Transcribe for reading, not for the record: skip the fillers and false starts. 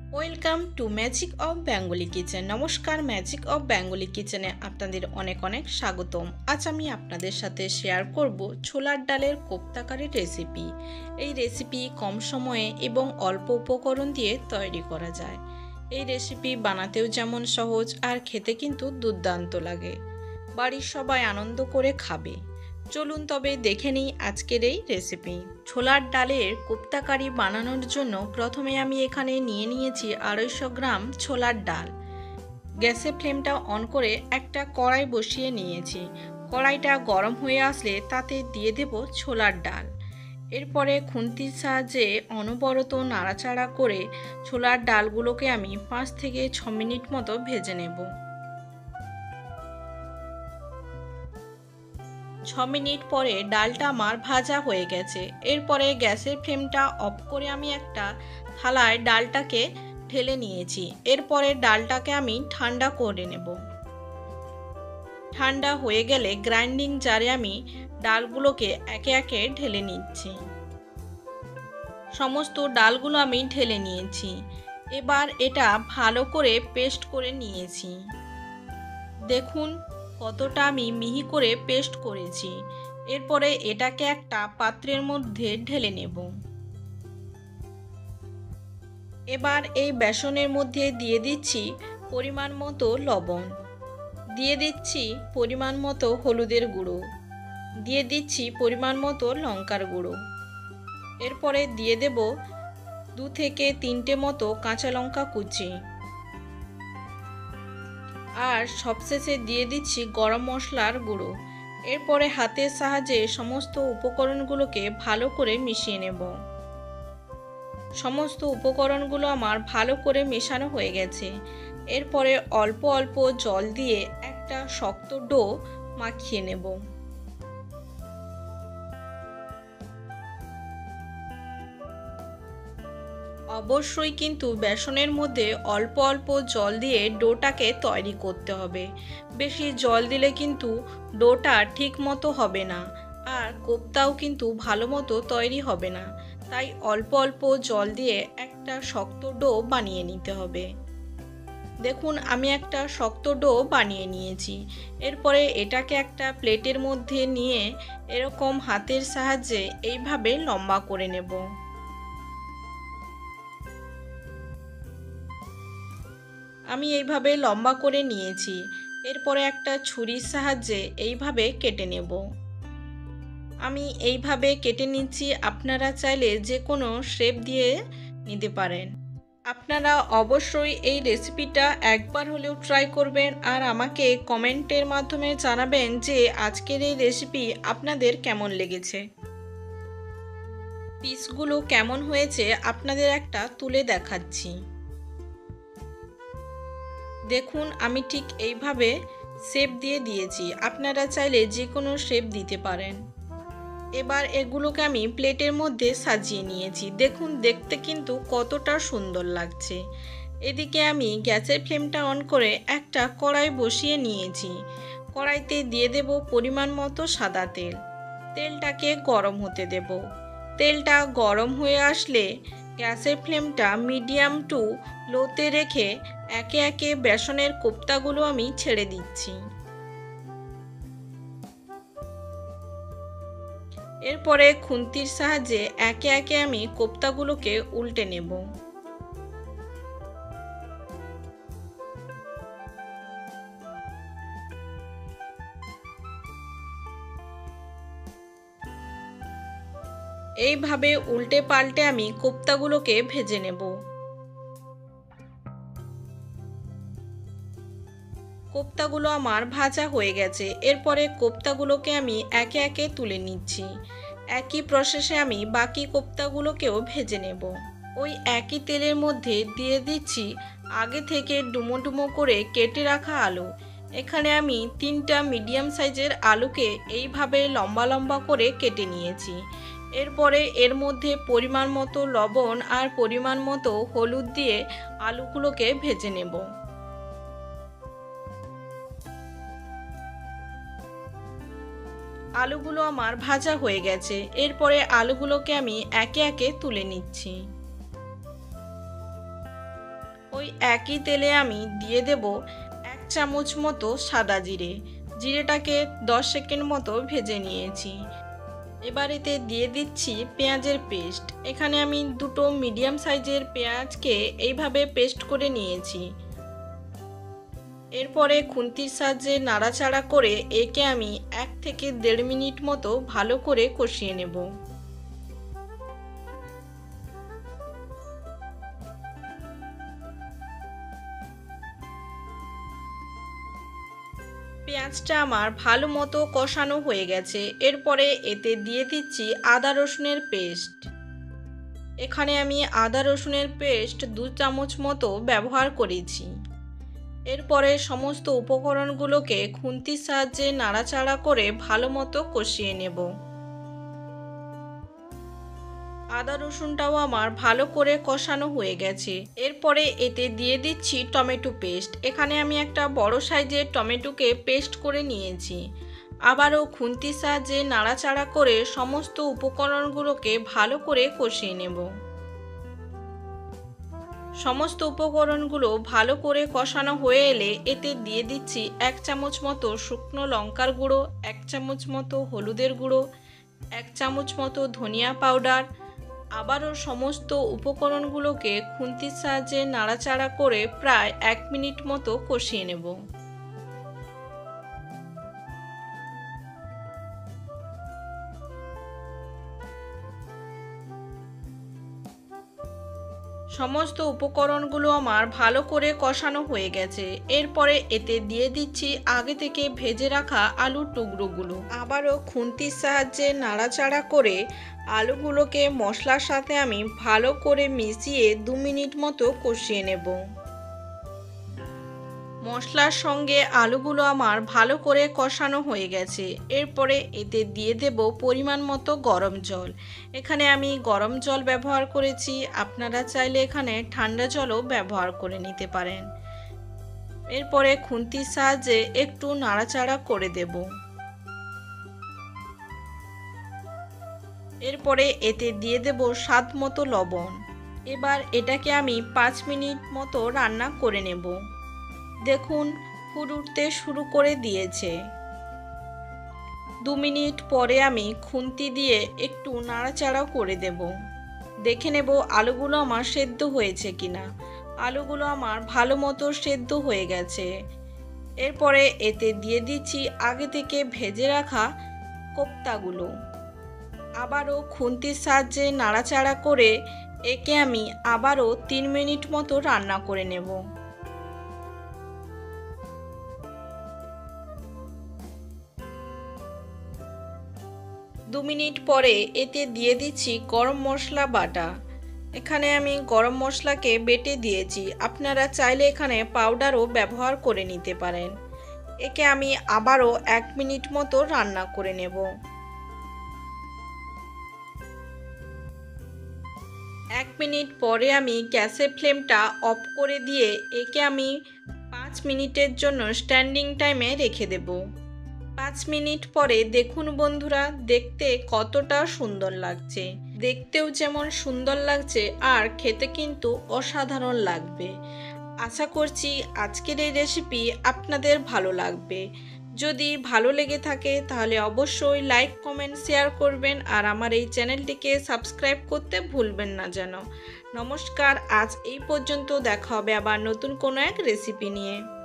Welcome to magic of Bengali kitchen. নমস্কার, magic of Bengali কিচেনে আপনাদের অনেক অনেক স্বাগতম। আজ আমি আপনাদের সাথে শেয়ার করব ছোলার ডালের কোপ্তাকারি রেসিপি। এই রেসিপি কম সময়ে এবং অল্প উপকরণ দিয়ে তৈরি করা যায়। এই রেসিপি বানাতেও যেমন সহজ আর খেতে কিন্তু দুর্দান্ত লাগে। বাড়ির সবাই আনন্দ করে খাবে। চলুন তবে দেখে নিই আজকের এই রেসিপি। ছোলার ডালের কোপ্তাকারি বানানোর জন্য প্রথমে আমি এখানে নিয়ে নিয়েছি 250 গ্রাম ছোলার ডাল। গ্যাসের ফ্লেমটা অন করে একটা কড়াই বসিয়ে নিয়েছি। কড়াইটা গরম হয়ে আসলে তাতে দিয়ে দেব ছোলার ডাল। এরপরে খুন্তির সাহায্যে অনবরত নাড়াচাড়া করে ছোলার ডালগুলোকে আমি 5 থেকে 6 মিনিট মতো ভেজে নেব। 6 মিনিট পরে ডালটা আমার ভাজা হয়ে গেছে। এরপরে গ্যাসের ফ্লেমটা অফ করে আমি একটা থালায় ডালটাকে ঢেলে নিয়েছি। এরপরে ডালটাকে আমি ঠান্ডা করে নেব। ঠান্ডা হয়ে গেলে গ্রাইন্ডিং জারে আমি ডালগুলোকে একে একে ঢেলে নিচ্ছি। সমস্ত ডালগুলো আমি ঢেলে নিয়েছি। এবার এটা ভালো করে পেস্ট করে নিয়েছি। দেখুন কতটা আমি মিহি করে পেস্ট করেছি। এরপরে এটাকে একটা পাত্রের মধ্যে ঢেলে নেব। এবার এই বেসনের মধ্যে দিয়ে দিচ্ছি পরিমাণ মতো লবণ, দিয়ে দিচ্ছি পরিমাণ মতো হলুদের গুঁড়ো, দিয়ে দিচ্ছি পরিমাণ মতো লঙ্কার গুঁড়ো। এরপরে দিয়ে দেব 2 থেকে 3টে মতো কাঁচা লঙ্কা কুচি, আর সবশেষে দিয়ে দিচ্ছি গরম মশলার গুঁড়ো। এরপরে হাতের সাহায্যে সমস্ত উপকরণগুলোকে ভালো করে মিশিয়ে নেব। সমস্ত উপকরণগুলো আমার ভালো করে মেশানো হয়ে গেছে। এরপরে অল্প অল্প জল দিয়ে একটা শক্ত ডো মাখিয়ে নেব। অবশ্যই কিন্তু বেসনের মধ্যে অল্প অল্প জল দিয়ে ডোটাকে তৈরি করতে হবে। বেশি জল দিলে কিন্তু ডোটা ঠিক মতো হবে না, আর কোপ্তাও কিন্তু ভালো মতো তৈরি হবে না। তাই অল্প অল্প জল দিয়ে একটা শক্ত ডো বানিয়ে নিতে হবে। দেখুন আমি একটা শক্ত ডো বানিয়ে নিয়েছি। এরপরে এটাকে একটা প্লেটের মধ্যে নিয়ে এরকম হাতের সাহায্যে এইভাবে লম্বা করে নেব। আমি এইভাবে লম্বা করে নিয়েছি। এরপরে একটা ছুরির সাহায্যে এইভাবে কেটে নেব। আমি এইভাবে কেটে নিচ্ছি, আপনারা চাইলে যে কোনো শেপ দিয়ে নিতে পারেন। আপনারা অবশ্যই এই রেসিপিটা একবার হলেও ট্রাই করবেন, আর আমাকে কমেন্টের মাধ্যমে জানাবেন যে আজকের এই রেসিপি আপনাদের কেমন লেগেছে। পিসগুলো কেমন হয়েছে আপনাদের একটা তুলে দেখাচ্ছি। দেখুন আমি ঠিক এইভাবে শেপ দিয়ে দিয়েছি। আপনারা চাইলে যে কোনো শেপ দিতে পারেন। এবার এগুলোকে আমি প্লেটের মধ্যে সাজিয়ে নিয়েছি। দেখুন দেখতে কিন্তু কতটা সুন্দর লাগছে। এদিকে আমি গ্যাসের ফ্লেমটা অন করে একটা কড়াই বসিয়ে নিয়েছি। কড়াইতে দিয়ে দেব পরিমাণ মতো সাদা তেল। তেলটাকে গরম হতে দেব। তেলটা গরম হয়ে আসলে গ্যাসের ফ্লেমটা মিডিয়াম টু লোতে রেখে একে একে বেসনের কোপ্তাগুলো আমি ছেড়ে দিচ্ছি। এরপরে খুন্তির সাহায্যে একে একে আমি কোপ্তাগুলোকে উল্টে নেব। এইভাবে উল্টে পাল্টে আমি কোপ্তাগুলোকে ভেজে নেব। কোপ্তাগুলো আমার ভাজা হয়ে গেছে। এরপরে কোপ্তাগুলোকে আমি একে একে তুলে নিচ্ছি। একই প্রসেসে আমি বাকি কোপ্তাগুলোকেও ভেজে নেব। ওই একই তেলের মধ্যে দিয়ে দিচ্ছি আগে থেকে ডুমো ডুমো করে কেটে রাখা আলু। এখানে আমি 3টা মিডিয়াম সাইজের আলুকে এইভাবে লম্বা লম্বা করে কেটে নিয়েছি। এরপরে এর মধ্যে পরিমাণ মতো লবণ আর পরিমাণ মতো হলুদ দিয়ে আলুগুলোকে ভেজে নেব। আলুগুলো আমার ভাজা হয়ে গেছে। এরপরে আলুগুলোকে আমি একে একে তুলে নিচ্ছি। ওই একই তেলে আমি দিয়ে দেব 1 চামচ মতো সাদা জিরে। জিরেটাকে 10 সেকেন্ড মতো ভেজে নিয়েছি। এবার এতে দিয়ে দিচ্ছি পেঁয়াজের পেস্ট। এখানে আমি দুটো মিডিয়াম সাইজের পেঁয়াজকে এইভাবে পেস্ট করে নিয়েছি। এরপরে খুন্তির সাহায্যে নাড়াচাড়া করে একে আমি 1 থেকে 1.5 মিনিট মতো ভালো করে কষিয়ে নেব। পেঁয়াজটা আমার ভালো মতো কষানো হয়ে গেছে। এরপরে এতে দিয়ে দিচ্ছি আদা রসুনের পেস্ট। এখানে আমি আদা রসুনের পেস্ট 2 চামচ মতো ব্যবহার করেছি। এরপরে সমস্ত উপকরণগুলোকে খুন্তির সাহায্যে নাড়াচাড়া করে ভালো মতো কষিয়ে নেব। আদা রসুনটাও আমার ভালো করে কষানো হয়ে গেছে। এরপরে এতে দিয়ে দিচ্ছি টমেটো পেস্ট। এখানে আমি একটা বড় সাইজের টমেটোকে পেস্ট করে নিয়েছি। আবারও খুন্তির সাহায্যে নাড়াচাড়া করে সমস্ত উপকরণগুলোকে ভালো করে কষিয়ে নেব। সমস্ত উপকরণগুলো ভালো করে কষানো হয়ে এলে এতে দিয়ে দিচ্ছি 1 চামচ মতো শুকনো লঙ্কার গুঁড়ো, 1 চামচ মতো হলুদের গুঁড়ো, 1 চামচ মতো ধনিয়া পাউডার। আবারও সমস্ত উপকরণগুলোকে খুন্তির সাহায্যে নাড়াচাড়া করে প্রায় 1 মিনিট মতো কষিয়ে নেব। সমস্ত উপকরণগুলো আমার ভালো করে কষানো হয়ে গেছে। এরপরে এতে দিয়ে দিচ্ছি আগে থেকে ভেজে রাখা আলুর টুকরোগুলো। আবারও খুন্তির সাহায্যে নাড়াচাড়া করে আলুগুলোকে মশলার সাথে আমি ভালো করে মিশিয়ে 2 মিনিট মতো কষিয়ে নেব। মশলার সঙ্গে আলুগুলো আমার ভালো করে কষানো হয়ে গেছে। এরপরে এতে দিয়ে দেব পরিমাণ মতো গরম জল। এখানে আমি গরম জল ব্যবহার করেছি, আপনারা চাইলে এখানে ঠান্ডা জলও ব্যবহার করে নিতে পারেন। এরপরে খুন্তির সাহায্যে একটু নাড়াচাড়া করে দেব। এরপরে এতে দিয়ে দেব স্বাদ মতো লবণ। এবার এটাকে আমি 5 মিনিট মতো রান্না করে নেব। দেখুন ফুট উঠতে শুরু করে দিয়েছে। 2 মিনিট পরে আমি খুন্তি দিয়ে একটু নাড়াচাড়া করে দেব। দেখে নেব আলুগুলো আমার সেদ্ধ হয়েছে কিনা। আলুগুলো আমার ভালো মতো সেদ্ধ হয়ে গেছে। এরপরে এতে দিয়ে দিচ্ছি আগে থেকে ভেজে রাখা কোপ্তাগুলো। আবারও খুন্তির সাহায্যে নাড়াচাড়া করে একে আমি আবারও 3 মিনিট মতো রান্না করে নেব। 2 মিনিট পরে এতে দিয়ে দিচ্ছি গরম মশলা বাটা। এখানে আমি গরম মশলাকে বেটে দিয়েছি, আপনারা চাইলে এখানে পাউডারও ব্যবহার করে নিতে পারেন। একে আমি আবারও 1 মিনিট মতো রান্না করে নেব। 1 মিনিট পরে আমি গ্যাসের ফ্লেমটা অফ করে দিয়ে একে আমি 5 মিনিটের জন্য স্ট্যান্ডিং টাইমে রেখে দেব। 5 মিনিট পরে দেখুন বন্ধুরা, দেখতে কতটা সুন্দর লাগছে। দেখতেও যেমন সুন্দর লাগছে আর খেতে কিন্তু অসাধারণ লাগবে। আশা করছি আজকের এই রেসিপি আপনাদের ভালো লাগবে। যদি ভালো লেগে থাকে তাহলে অবশ্যই লাইক, কমেন্ট, শেয়ার করবেন আর আমার এই চ্যানেলটিকে সাবস্ক্রাইব করতে ভুলবেন না যেন। নমস্কার, আজ এই পর্যন্ত। দেখা হবে আবার নতুন কোনো এক রেসিপি নিয়ে।